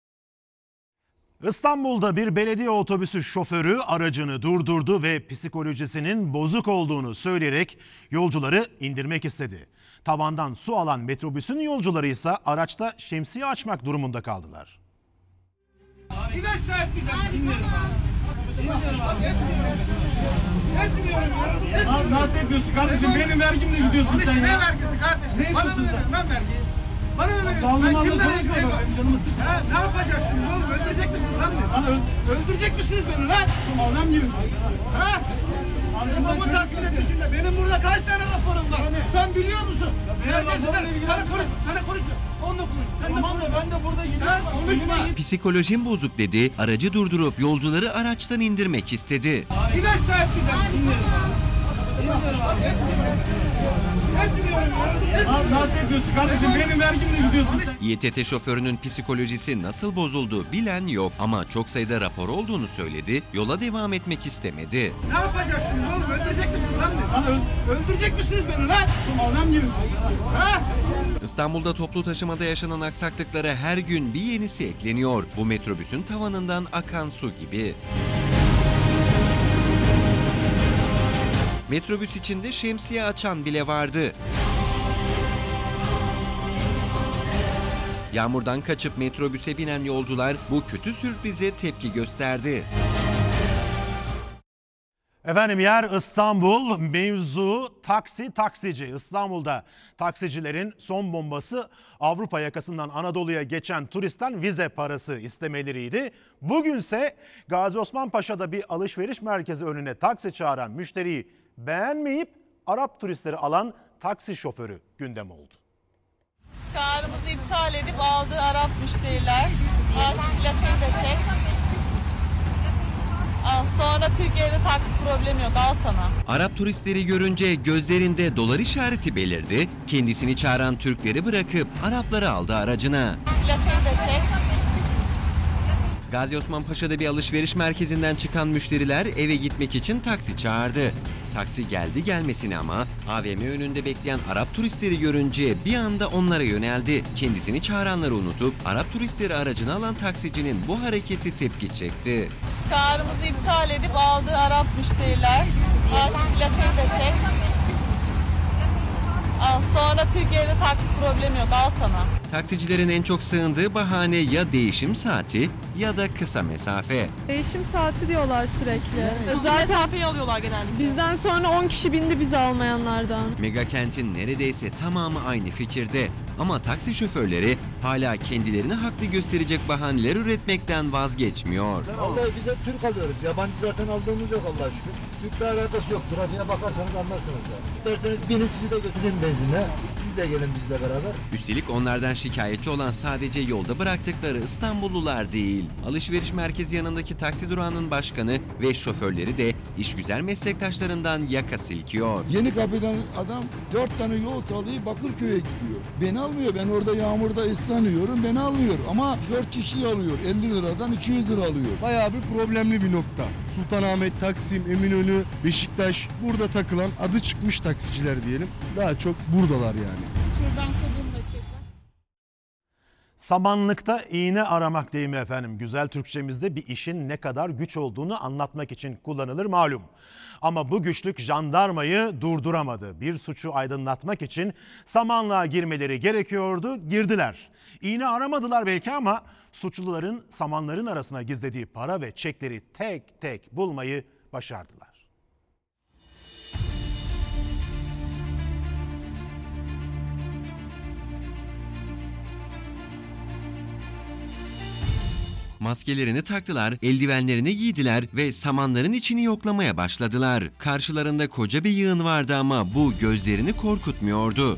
İstanbul'da bir belediye otobüsü şoförü aracını durdurdu ve psikolojisinin bozuk olduğunu söyleyerek yolcuları indirmek istedi. Tavandan su alan metrobüsün yolcuları ise araçta şemsiye açmak durumunda kaldılar. İn aşağı et bize. Bilmiyorum abi. Etmiyorum ya. Nasıl, nasıl yapıyorsun kardeşim? Benim vergimle gidiyorsun sen ya. Ne vergisi kardeşim? Bana mı veriyorsun ben vergiyi? Bana mı veriyorsun? Ben kimden ekleyeyim? Ne yapacaksınız oğlum? Öldürecek misiniz lan beni? Lan öl Öldürecek misiniz beni lan? Adam gibi. Ha? Babamı takdir etmişim de benim burada kaç tane raporum var? Sen biliyor musun? Neredesinler? Sana konuş, sana konuşma. Onunla konuş. Sen de konuş. Ben de burada Sen konuşma. Psikolojim bozuk dedi, aracı durdurup yolcuları araçtan indirmek istedi. İn aşağı bize. Nasıl ediyorsun kardeşim? Benim vergimle gidiyorsun sen. İ T T şoförünün psikolojisi nasıl bozuldu bilen yok ama çok sayıda rapor olduğunu söyledi, yola devam etmek istemedi. Ne yapacaksınız oğlum? Öldürecek misiniz lan beni? Öldürecek misiniz beni lan? Adam gibi. Ha? İstanbul'da toplu taşımada yaşanan aksaklıklara her gün bir yenisi ekleniyor. Bu metrobüsün tavanından akan su gibi. Metrobüs içinde şemsiye açan bile vardı. Yağmurdan kaçıp metrobüse binen yolcular bu kötü sürprize tepki gösterdi. Efendim yer İstanbul, mevzu taksi taksici. İstanbul'da taksicilerin son bombası Avrupa yakasından Anadolu'ya geçen turistten vize parası istemeleriydi. Bugünse Gazi Osman Paşa'da bir alışveriş merkezi önüne taksi çağıran müşteriyi beğenmeyip Arap turistleri alan taksi şoförü gündem oldu. Çağrımızı iptal edip aldığı Arap müşteriler artık plakayı da çek. Al, sonra Türkiye'de taksi problemi yok, al sana. Arap turistleri görünce gözlerinde dolar işareti belirdi. Kendisini çağıran Türkleri bırakıp Arapları aldı aracına. Plakayı da çek. Gazi Osman Paşa'da bir alışveriş merkezinden çıkan müşteriler eve gitmek için taksi çağırdı. Taksi geldi gelmesine ama A V M önünde bekleyen Arap turistleri görünce bir anda onlara yöneldi. Kendisini çağıranları unutup Arap turistleri aracına alan taksicinin bu hareketi tepki çekti. Çağrımızı iptal edip aldığı Arap müşteriler artık plakayı da çek. Al, sonra Türkiye'de taksi problemi yok, al sana. Taksicilerin en çok sığındığı bahane ya değişim saati ya da kısa mesafe. Değişim saati diyorlar sürekli. Uzun mesafeyi alıyorlar genellikle. Bizden sonra on kişi bindi bizi almayanlardan. Mega kentin neredeyse tamamı aynı fikirde. Ama taksi şoförleri hala kendilerini haklı gösterecek bahaneler üretmekten vazgeçmiyor. Vallahi biz hep Türk alıyoruz. Yabancı zaten aldığımız yok Allah'a şükür. Türk'le alakası yok. Trafiğe bakarsanız anlarsınız ya. İsterseniz binin sizi de götüreyim benzinle. Siz de gelin bizle beraber. Üstelik onlardan şikayetçi olan sadece yolda bıraktıkları İstanbullular değil. Alışveriş merkezi yanındaki taksi durağının başkanı ve şoförleri de işgüzar meslektaşlarından yaka silkiyor. Yeni kapıdan adam dört tane yol sallayıp Bakırköy'e gidiyor. Beni almıyor. Ben orada yağmurda ıslanıyorum. Beni almıyor. Ama dört kişiyi alıyor. elli liradan iki yüz lira alıyor. Bayağı bir problemli bir nokta. Sultanahmet, Taksim, Eminönü, Beşiktaş, burada takılan adı çıkmış taksiciler diyelim. Daha çok buradalar yani. Şuradan kodunu da çek. Samanlıkta iğne aramak deyimi efendim. Güzel Türkçemizde bir işin ne kadar güç olduğunu anlatmak için kullanılır malum. Ama bu güçlük jandarmayı durduramadı. Bir suçu aydınlatmak için samanlığa girmeleri gerekiyordu, girdiler. İğne aramadılar belki ama suçluların samanların arasına gizlediği para ve çekleri tek tek bulmayı başardılar. Maskelerini taktılar, eldivenlerini giydiler ve samanların içini yoklamaya başladılar. Karşılarında koca bir yığın vardı ama bu gözlerini korkutmuyordu.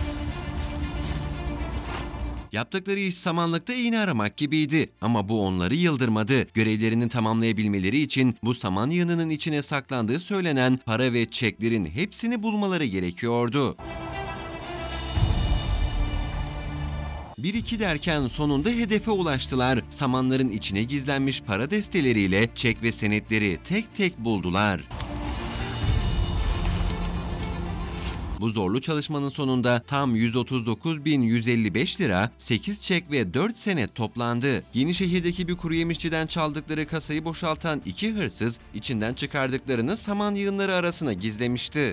Yaptıkları iş samanlıkta iğne aramak gibiydi ama bu onları yıldırmadı. Görevlerini tamamlayabilmeleri için bu saman yığınının içine saklandığı söylenen para ve çeklerin hepsini bulmaları gerekiyordu. Bir iki derken sonunda hedefe ulaştılar. Samanların içine gizlenmiş para desteleriyle çek ve senetleri tek tek buldular. Bu zorlu çalışmanın sonunda tam yüz otuz dokuz bin yüz elli beş lira, sekiz çek ve dört senet toplandı. Yenişehir'deki bir kuru yemişçiden çaldıkları kasayı boşaltan iki hırsız içinden çıkardıklarını saman yığınları arasına gizlemişti.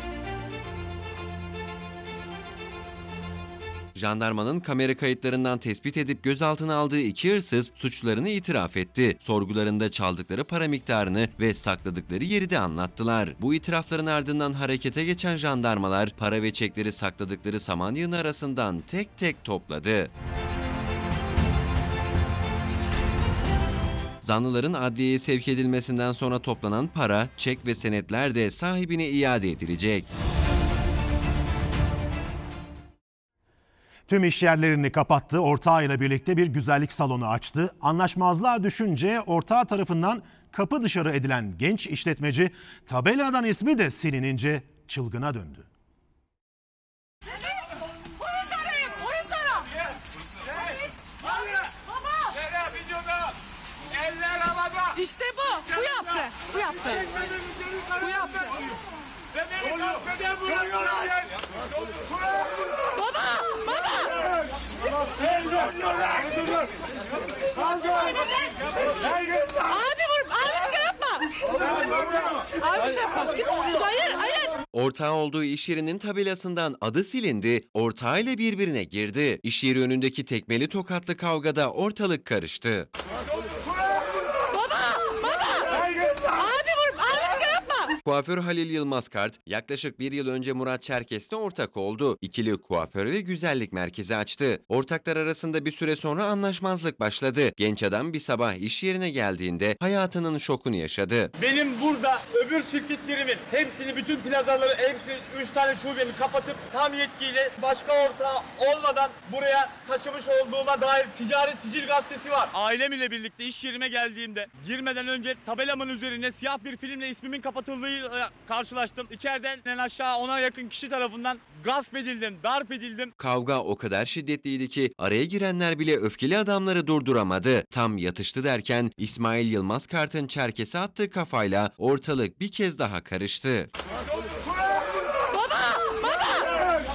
Jandarmanın kamera kayıtlarından tespit edip gözaltına aldığı iki hırsız suçlarını itiraf etti. Sorgularında çaldıkları para miktarını ve sakladıkları yeri de anlattılar. Bu itirafların ardından harekete geçen jandarmalar para ve çekleri sakladıkları saman yığını arasından tek tek topladı. Zanlıların adliyeye sevk edilmesinden sonra toplanan para, çek ve senetler de sahibine iade edilecek. Tüm iş yerlerini kapattı, ortağıyla birlikte bir güzellik salonu açtı. Anlaşmazlığa düşünce ortağı tarafından kapı dışarı edilen genç işletmeci tabeladan ismi de silinince çılgına döndü. İşte bu, bu yaptı, bu yaptı, bu yaptı. Baba, baba! Abi vur, abi bir şey yapma. Abi bir şey yapma. Git, hayır, hayır. Ortağı olduğu iş yerinin tabelasından adı silindi, ortağıyla birbirine girdi. İş yeri önündeki tekmeli tokatlı kavgada ortalık karıştı. Kuaför Halil Yılmaz Kart, yaklaşık bir yıl önce Murat Çerkes'le ortak oldu. İkili kuaför ve güzellik merkezi açtı. Ortaklar arasında bir süre sonra anlaşmazlık başladı. Genç adam bir sabah iş yerine geldiğinde hayatının şokunu yaşadı. Benim burada öbür şirketlerimin hepsini, bütün plazaları, hepsini, üç tane şubemi kapatıp tam yetkiyle başka ortağı olmadan buraya taşımış olduğuma dair ticari sicil gazetesi var. Ailem ile birlikte iş yerime geldiğimde girmeden önce tabelamın üzerine siyah bir filmle ismimin kapatıldığı karşılaştım. İçeriden en aşağı ona yakın kişi tarafından gasp edildim, darp edildim. Kavga o kadar şiddetliydi ki araya girenler bile öfkeli adamları durduramadı. Tam yatıştı derken İsmail Yılmaz Kart'ın Çerkes'e attığı kafayla ortalık bir kez daha karıştı. Baba! Baba!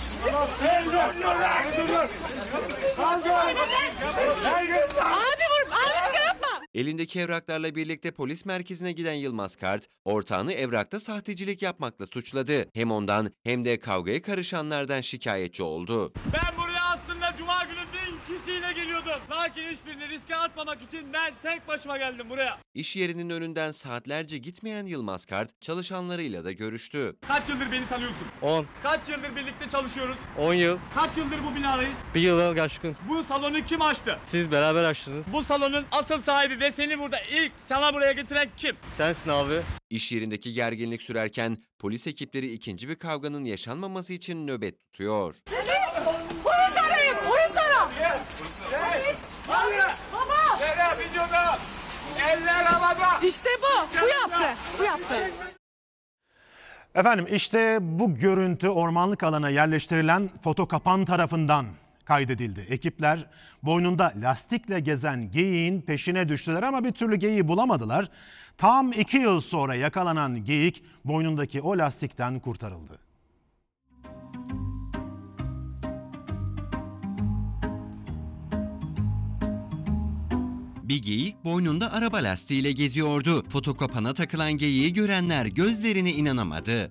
Abi vur! Abi bir şey yapma! Elindeki evraklarla birlikte polis merkezine giden Yılmaz Kart, ortağını evrakta sahtecilik yapmakla suçladı. Hem ondan hem de kavgaya karışanlardan şikayetçi oldu. Ben buraya aslında cuma günü bin kişiyle geliyordum. Lakin hiçbirini riske atmamak için ben tek başıma geldim buraya. İş yerinin önünden saatlerce gitmeyen Yılmaz Kart, çalışanlarıyla da görüştü. Kaç yıldır beni tanıyorsun? on. Kaç yıldır birlikte çalışıyoruz? on yıl. Kaç yıldır bu binadayız? Bir yılı aşkın. Bu salonu kim açtı? Siz beraber açtınız. Bu salonun asıl sahibi ve seni burada ilk sana buraya getiren kim? Sensin abi. İş yerindeki gerginlik sürerken polis ekipleri ikinci bir kavganın yaşanmaması için nöbet tutuyor. Polis arayın, polis ara! Baba! Nereye videoda? Eller havada! İşte bu, bu yaptı, bu yaptı. Efendim işte bu görüntü ormanlık alana yerleştirilen foto kapan tarafından kaydedildi. Ekipler boynunda lastikle gezen geyiğin peşine düştüler ama bir türlü geyiği bulamadılar. Tam iki yıl sonra yakalanan geyik boynundaki o lastikten kurtarıldı. Bir geyik boynunda araba lastiğiyle geziyordu. Fotokapana takılan geyiği görenler gözlerine inanamadı.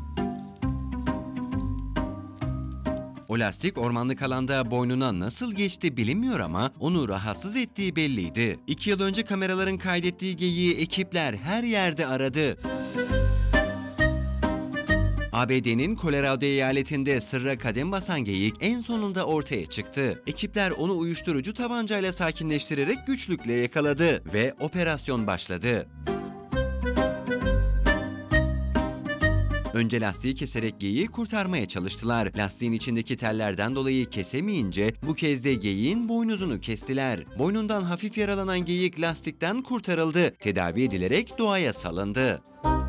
O lastik ormanlık alanda boynuna nasıl geçti bilinmiyor ama onu rahatsız ettiği belliydi. İki yıl önce kameraların kaydettiği geyiği ekipler her yerde aradı. A B D'nin Colorado eyaletinde sırra kadem basan geyik en sonunda ortaya çıktı. Ekipler onu uyuşturucu tabancayla sakinleştirerek güçlükle yakaladı ve operasyon başladı. Önce lastiği keserek geyiği kurtarmaya çalıştılar. Lastiğin içindeki tellerden dolayı kesemeyince bu kez de geyiğin boynuzunu kestiler. Boynundan hafif yaralanan geyik lastikten kurtarıldı. Tedavi edilerek doğaya salındı.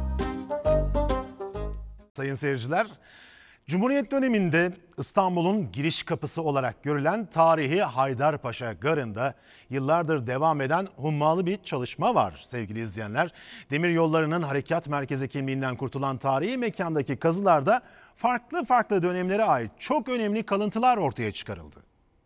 Sayın seyirciler, Cumhuriyet döneminde İstanbul'un giriş kapısı olarak görülen tarihi Haydarpaşa Garı'nda yıllardır devam eden hummalı bir çalışma var sevgili izleyenler. Demiryollarının harekat merkezi kimliğinden kurtulan tarihi mekandaki kazılarda farklı farklı dönemlere ait çok önemli kalıntılar ortaya çıkarıldı.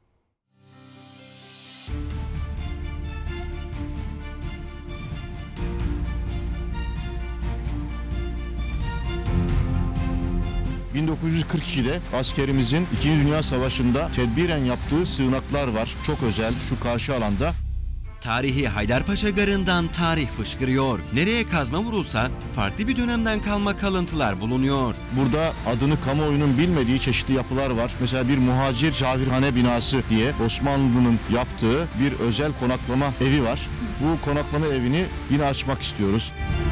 bin dokuz yüz kırk ikide askerimizin İkinci Dünya Savaşı'nda tedbiren yaptığı sığınaklar var. Çok özel şu karşı alanda. Tarihi Haydarpaşa Garı'ndan tarih fışkırıyor. Nereye kazma vurulsa farklı bir dönemden kalma kalıntılar bulunuyor. Burada adını kamuoyunun bilmediği çeşitli yapılar var. Mesela bir muhacir şahirhane binası diye Osmanlı'nın yaptığı bir özel konaklama evi var. Bu konaklama evini yine açmak istiyoruz.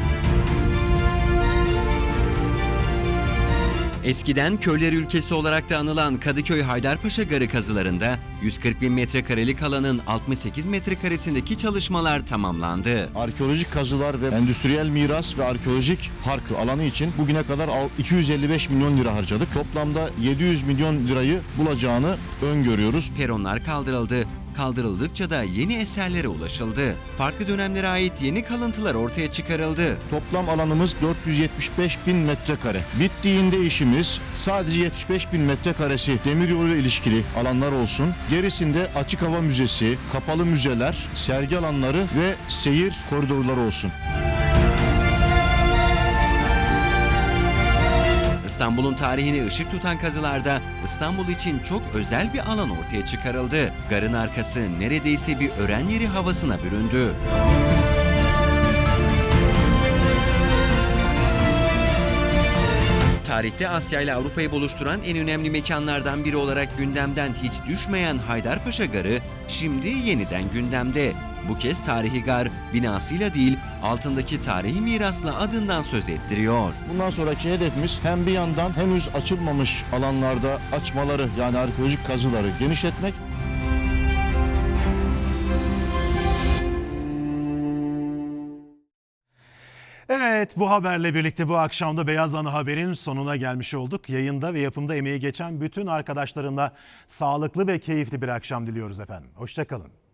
Eskiden köyler ülkesi olarak da anılan Kadıköy Haydarpaşa Garı kazılarında yüz kırk bin metrekarelik alanın altmış sekiz metrekaresindeki çalışmalar tamamlandı. Arkeolojik kazılar ve endüstriyel miras ve arkeolojik park alanı için bugüne kadar iki yüz elli beş milyon lira harcadık. Toplamda yedi yüz milyon lirayı bulacağını öngörüyoruz. Peronlar kaldırıldı. Kaldırıldıkça da yeni eserlere ulaşıldı. Farklı dönemlere ait yeni kalıntılar ortaya çıkarıldı. Toplam alanımız dört yüz yetmiş beş bin metrekare. Bittiğinde işimiz sadece yetmiş beş bin metrekaresi demiryolu ile ilişkili alanlar olsun. Gerisinde açık hava müzesi, kapalı müzeler, sergi alanları ve seyir koridorları olsun. İstanbul'un tarihine ışık tutan kazılarda İstanbul için çok özel bir alan ortaya çıkarıldı. Garın arkası neredeyse bir öğren yeri havasına büründü. Tarihte Asya ile Avrupa'yı buluşturan en önemli mekanlardan biri olarak gündemden hiç düşmeyen Haydarpaşa Garı şimdi yeniden gündemde. Bu kez tarihi gar binasıyla değil altındaki tarihi mirasla adından söz ettiriyor. Bundan sonraki hedefimiz hem bir yandan henüz açılmamış alanlarda açmaları yani arkeolojik kazıları genişletmek. Evet, bu haberle birlikte bu akşam da Beyaz Ana Haber'in sonuna gelmiş olduk. Yayında ve yapımda emeği geçen bütün arkadaşlarımla sağlıklı ve keyifli bir akşam diliyoruz efendim. Hoşça kalın.